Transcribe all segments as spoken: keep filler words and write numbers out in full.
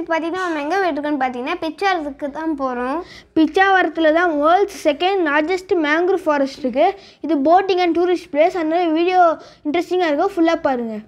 பார்த்தீங்கன்னா நம்ம எங்கே போயிட்டுருக்கோன்னு பார்த்தீங்கன்னா பிச்சாவரத்துக்கு தான் போகிறோம். பிச்சாவரத்தில் தான் world's second largest mangrove forest இருக்குது. இது போட்டிங் அண்ட் டூரிஸ்ட் பிளேஸ். அதனால வீடியோ இன்ட்ரெஸ்டிங்காக இருக்கும், ஃபுல்லாக பாருங்கள்.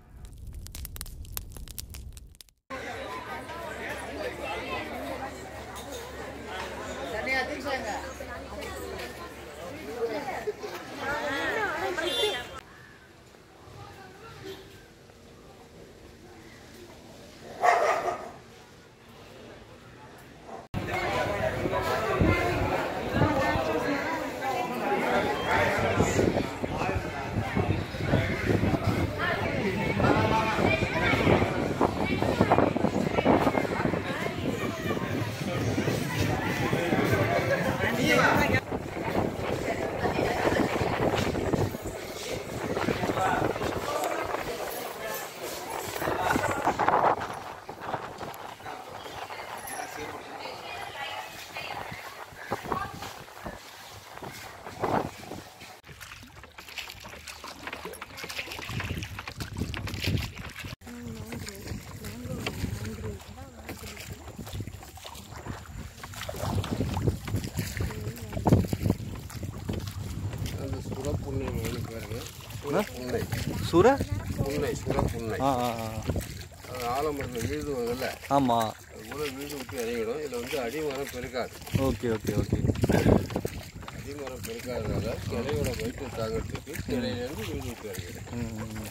சுர புன்னை சுர புன்னை அது ஆலமரத்தில் வீழ்ந்து வருதுல்ல. ஆமாம், அது கூட வீடு விட்டு இறங்கிடும். இதில் வந்து அடிமரம் பெருக்காது. ஓகே ஓகே ஓகே அடிமரம் பெருக்காதனால கிளையோட வயிற்று தாங்கிறதுக்கு கிளையிலேருந்து வீடு விட்டு இறங்கிடும்.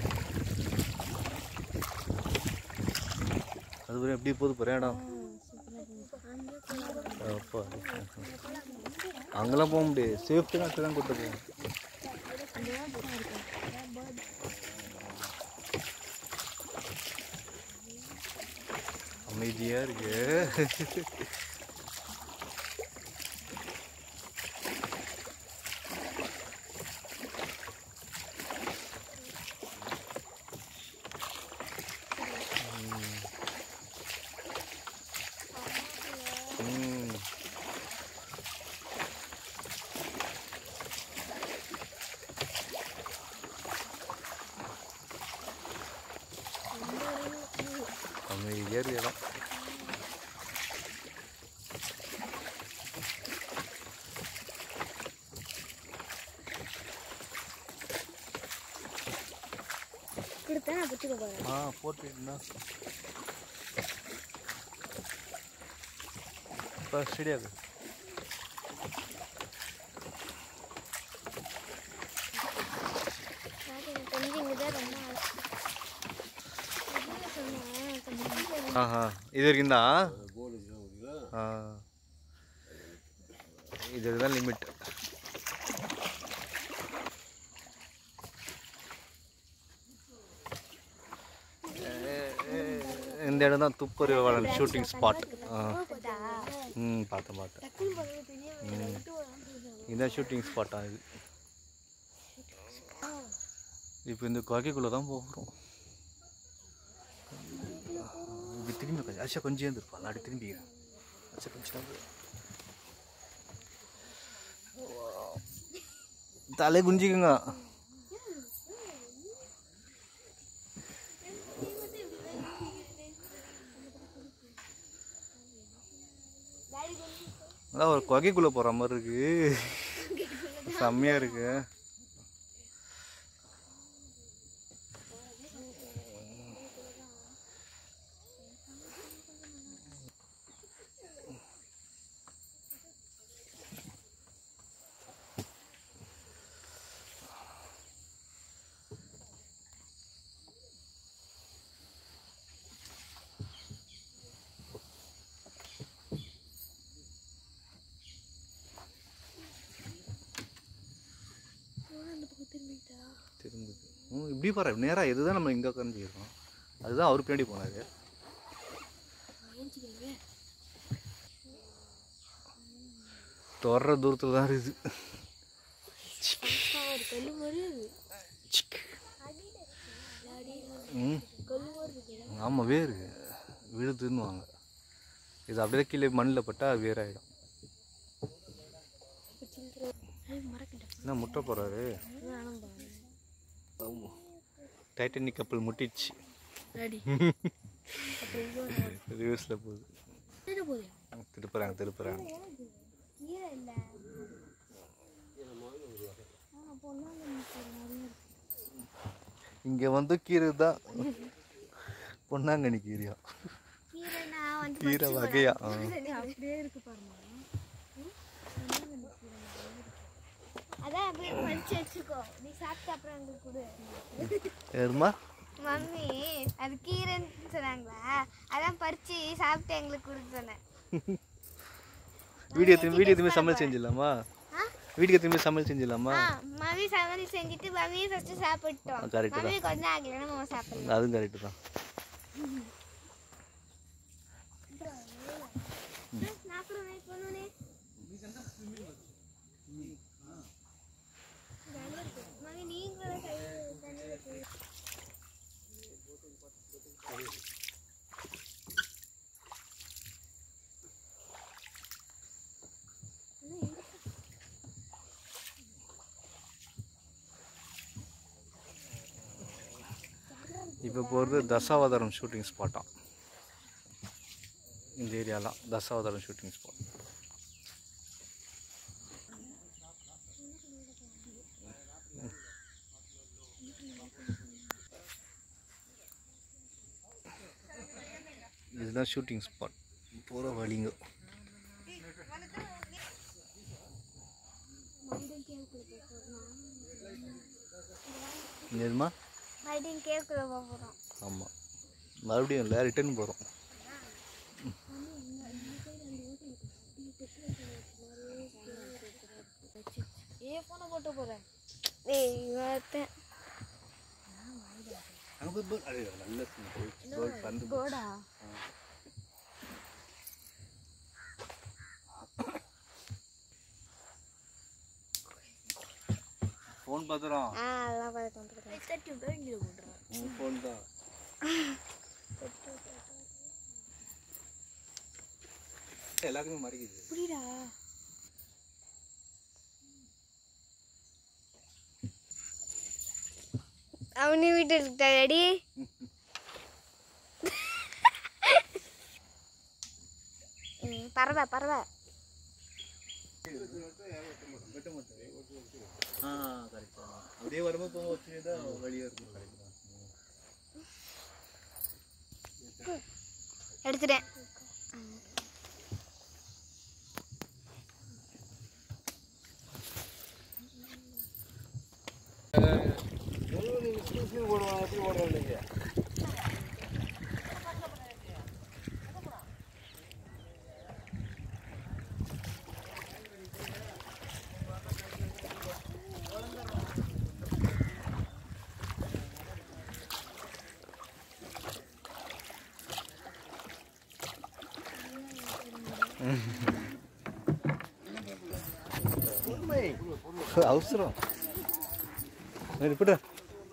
அது எப்படி போகுது பாரு இடம். அப்பா அங்கெல்லாம் போக முடியாது, சேஃப்டி தான் தான் கூப்பிட்டு போகும். அமைதியா இருக்கு. அமைதியா இருக்கு இடம். ஆ போட்டுனா இப்போ ஸ்டேடியாது. ஆஹா இது இருக்குந்தா. ஆ இது தான் லிமிட். இந்த இடம் தான் துப்பறிவாளன் ஷூட்டிங் ஸ்பாட். ம் பார்த்தேன் பார்த்தேன். ம் இதுதான் ஷூட்டிங் ஸ்பாட்டா இது. இப்போ இந்த குகைக்குள்ளே தான் போகிறோம். இப்படி திரும்பி கொஞ்சம் அச்சா கொஞ்சம் இருந்திருப்பா. நாடி திரும்பி அச்சா கொஞ்சம் தலை குஞ்சிக்குங்க. அதான் ஒரு குகைக்குள்ளே போகிற மாதிரி இருக்கு, செம்மையாக இருக்கு. திரும்புது. ம் இப்படி பாரு நேராக இதுதான் நம்ம இங்கே உட்காந்து இருக்கோம். அதுதான் அவர் பின்னாடி போனாரு. தொடர தூரத்தில் தான் இருக்குது. ம் ஆமாம் வேறு விழுதுன்னுவாங்க. இது அப்படியே கீழே மண்ணில் பட்டால் வேறாயிடும். என்ன முட்டை போகிறாரு? டைட்டானிக் கப்பல் முட்டிச்சு. ரிவர்ஸில் போகுது திருப்புறாங்க திருப்புறாங்க இங்கே வந்து கீரை தான் பொன்னாங்கண்ணி கீரையா கீரை வகையா அதான் அப்படியே பறிச்சு வச்சுக்கோ நீ சாப்பிட்ட அப்புறம் எங்களுக்கு கொடு ஏறுமா மம்மி அது கீரைன்னு சொன்னாங்களா அதான் பறிச்சு சாப்பிட்டு எங்களுக்கு கொடுத்து சொன்னேன் வீடியோ திரும்பி வீடியோ திரும்பி சமையல் செஞ்சிடலாமா வீட்டுக்கு திரும்பி சமையல் செஞ்சிடலாமா மம்மி சமையல் செஞ்சுட்டு மம்மியை ஃபர்ஸ்ட் சாப்பிட்டோம் கரெக்ட் மம்மி கொஞ்சம் ஆகலைன்னா நம்ம சாப்பிடலாம் அதுவும் கரெக்டு தான் இப்போ போகிறது தசாவதாரம் ஷூட்டிங் ஸ்பாட்டாக இந்த ஏரியாலாம் தசாவதாரம் ஷூட்டிங் ஸ்பாட் இதுதான் ஷூட்டிங் ஸ்பாட் போகிற வழிங்க எதுமா மறுபடியும் கேட்குற போகிறோம் ஆமாம் மறுபடியும் இல்லை ரிட்டர்ன் போகிறோம் ஏ ஃபோனை போட்டு போகிறேன் ஏய் இவத்தேன் கோடா ஃபோன் பார்த்துறோம் ஆ அதெல்லாம் பார்த்து வந்துருக்கேன் தட்டி பேங்கில் போட்டுறேன் உன் ஃபோன் தான் எல்லாருக்குமே மறைக்குது புரியுதா அவனி வீட்டு இருக்காடி பறவை பறவை ஆ கரெக்ட் அப்படியே வரும்போது போக வச்சு தான் வழியாக இருக்கும் கரெக்ட் தான் எடுத்துட்டேன் அவசரம் இப்படா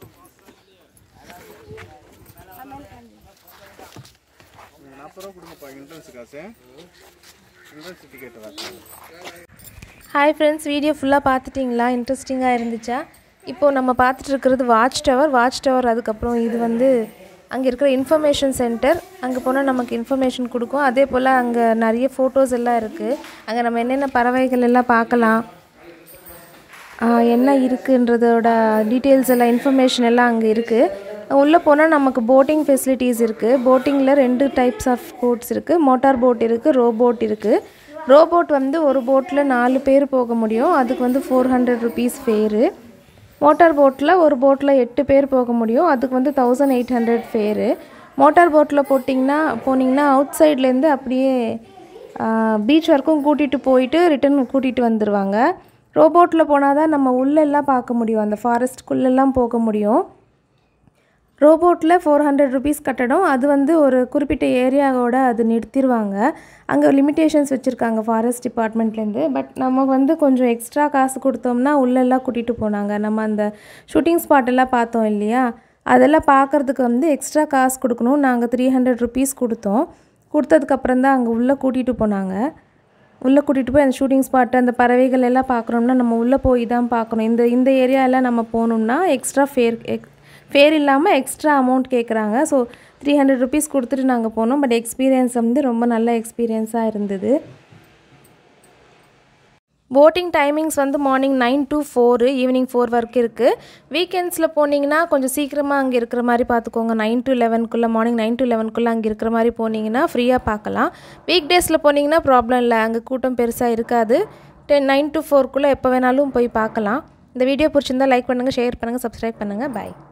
நாற்பது ரூபா கொடுங்கப்பா என்ட்ரன்ஸ் காசு என்ட்ரன்ஸ் டிக்கெட் வாங்க ஹாய் ஃப்ரெண்ட்ஸ், வீடியோ ஃபுல்லாக பார்த்துட்டிங்களா? இன்ட்ரெஸ்டிங்காக இருந்துச்சா? இப்போது நம்ம பார்த்துட்டு இருக்கிறது வாட்ச் டவர். வாட்ச் டவர் அதுக்கப்புறம் இது வந்து அங்கே இருக்கிற இன்ஃபர்மேஷன் சென்டர். அங்கே போனால் நமக்கு இன்ஃபர்மேஷன் கொடுக்கும். அதே போல் அங்கே நிறைய ஃபோட்டோஸ் எல்லாம் இருக்குது. அங்கே நம்ம என்னென்ன பறவைகள் எல்லாம் பார்க்கலாம், என்ன இருக்குன்றதோட டீட்டெயில்ஸ் எல்லாம் இன்ஃபர்மேஷன் எல்லாம் அங்கே இருக்குது. உள்ளே போனால் நமக்கு போட்டிங் ஃபெசிலிட்டிஸ் இருக்குது. போட்டிங்கில் ரெண்டு டைப்ஸ் ஆஃப் போட்ஸ் இருக்குது. மோட்டார் போட் இருக்குது, ரோ போட் இருக்குது. ரோ போட் வந்து ஒரு போட்டில் நாலு பேர் போக முடியும். அதுக்கு வந்து four hundred rupees fare. Motor போட்டில் ஒரு போட்டில் எட்டு பேர் போக முடியும். அதுக்கு வந்து thousand eight hundred fare. Motor போட்டில் போட்டிங்கன்னா போனீங்கன்னா அவுட் சைட்லேருந்து அப்படியே பீச் வரைக்கும் கூட்டிகிட்டு போயிட்டு ரிட்டன் கூட்டிகிட்டு வந்துடுவாங்க. ரோபோட்டில் போனால் தான் நம்ம உள்ளெல்லாம் பார்க்க முடியும், அந்த ஃபாரஸ்ட்குள்ளெல்லாம் போக முடியும். ரோபோட்டில் ஃபோர் ஹண்ட்ரட் ருபீஸ் கட்டணும். அது வந்து ஒரு குறிப்பிட்ட ஏரியாவோட அது நிறுத்திடுவாங்க. அங்கே லிமிட்டேஷன்ஸ் வச்சுருக்காங்க ஃபாரஸ்ட் டிபார்ட்மெண்ட்லேருந்து. பட் நம்ம வந்து கொஞ்சம் எக்ஸ்ட்ரா காசு கொடுத்தோம்னா உள்ளெல்லாம் கூட்டிகிட்டு போனாங்க. நம்ம அந்த ஷூட்டிங் ஸ்பாட் எல்லாம் பார்த்தோம் இல்லையா, அதெல்லாம் பார்க்குறதுக்கு வந்து எக்ஸ்ட்ரா காசு கொடுக்கணும். நாங்கள் த்ரீ ஹண்ட்ரட் ருபீஸ் கொடுத்தோம். கொடுத்ததுக்கப்புறம் தான் அங்கே உள்ளே கூட்டிகிட்டு போனாங்க. உள்ளே கூட்டிகிட்டு போய் அந்த ஷூட்டிங் ஸ்பாட்டு அந்த பறவைகள் எல்லாம் பார்க்குறோம்னா நம்ம உள்ளே போய் தான் பார்க்கணும். இந்த இந்த ஏரியாவில் நம்ம போகணுன்னா எக்ஸ்ட்ரா ஃபேர் எக் ஃபேர் இல்லாமல் எக்ஸ்ட்ரா அமௌண்ட் கேட்குறாங்க. ஸோ த்ரீ ஹண்ட்ரட் ருபீஸ் கொடுத்துட்டு நாங்கள் போனோம். பட் எக்ஸ்பீரியன்ஸ் வந்து ரொம்ப நல்ல எக்ஸ்பீரியன்ஸாக இருந்தது. போட்டிங் டைமிங்ஸ் வந்து morning nine to four, evening four வரைக்கும் இருக்குது. வீக்கெண்ட்ஸில் போனீங்கன்னா கொஞ்சம் சீக்கிரமாக அங்கே இருக்கிற மாதிரி பார்த்துக்கோங்க. நைன் டு லெவனுக்குள்ளே மார்னிங் நைன் டு லெவனுக்குள்ளே அங்கே இருக்கிற மாதிரி போனீங்கன்னா ஃப்ரீயாக பார்க்கலாம். வீக் டேஸில் போனீங்கன்னா ப்ராப்ளம் இல்லை, அங்கே கூட்டம் பெருசாக இருக்காது. டென் நைன் டு ஃபோருக்குள்ளே எப்போ வேணாலும் போய் பார்க்கலாம். இந்த வீடியோ பிடிச்சிருந்தால் லைக் பண்ணுங்கள், ஷேர் பண்ணுங்கள், சப்ஸ்கிரைப் பண்ணுங்கள். பாய்.